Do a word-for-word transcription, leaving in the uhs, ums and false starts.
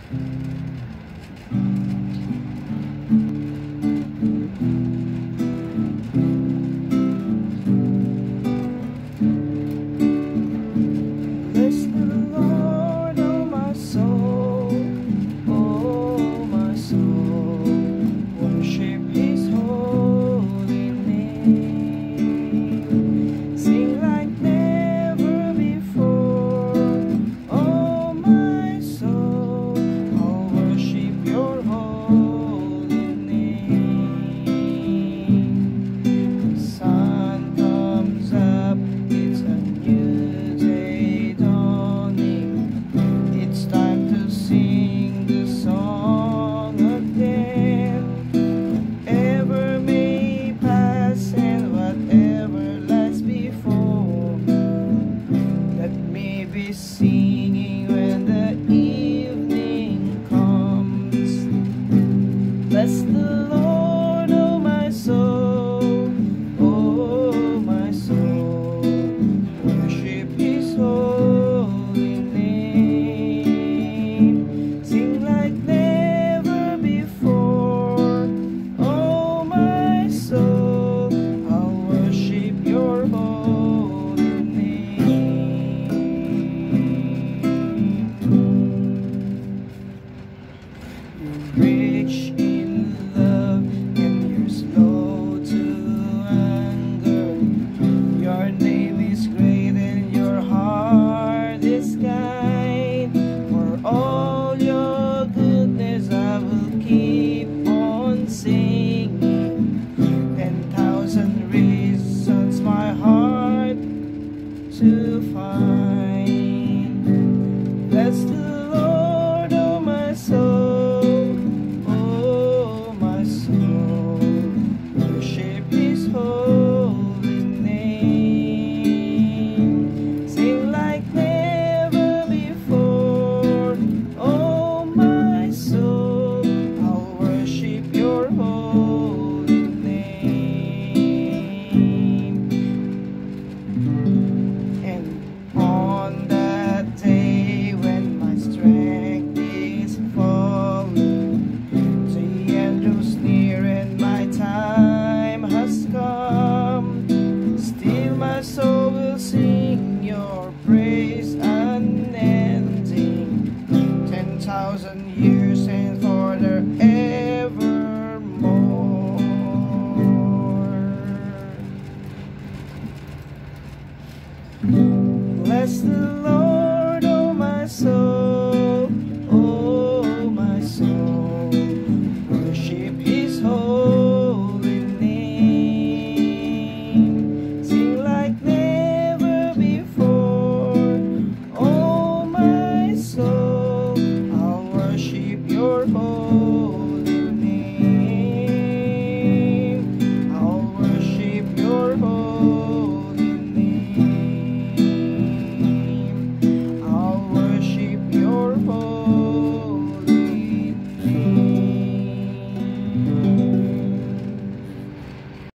Bless the Lord, oh my soul, oh my soul, worship His holy name. Sing like never before, oh my soul, I'll worship Your holy name. The sun comes up, it's a new day dawning. It's time to sing the song again. Whatever may pass and whatever lies before me, let me be singing when the evening comes. Bless the Lord, oh my soul, oh my soul, worship His holy name. Sing like never before, oh my soul, I'll worship Your holy name. You're rich in love and you're slow to anger. Your name is great and Your heart is kind. For all Your goodness I will keep on singing. Ten thousand reasons my heart to find. Bless the Lord, oh my soul, oh my soul, worship His holy name. Sing like never before, oh my soul, I'll worship Your holy name. And on that day when my strength is falling, the end draws near and my time has come, still my soul will sing Your praise unending. Ten thousand years and forevermore. Bless the Lord, oh my soul, oh my soul, worship His holy name. Sing like never before, oh my soul, I'll worship Your holy